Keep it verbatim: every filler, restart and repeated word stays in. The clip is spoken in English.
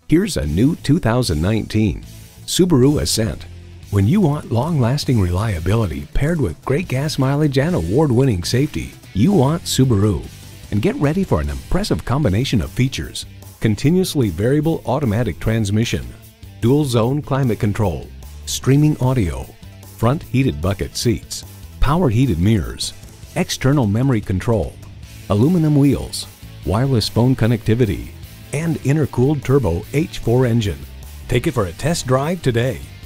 Here's a new two thousand nineteen Subaru Ascent. When you want long-lasting reliability paired with great gas mileage and award-winning safety, you want Subaru. And get ready for an impressive combination of features: continuously variable automatic transmission, dual-zone climate control, streaming audio, front heated bucket seats, power heated mirrors, external memory control, aluminum wheels, wireless phone connectivity, and intercooled turbo H four engine. Take it for a test drive today.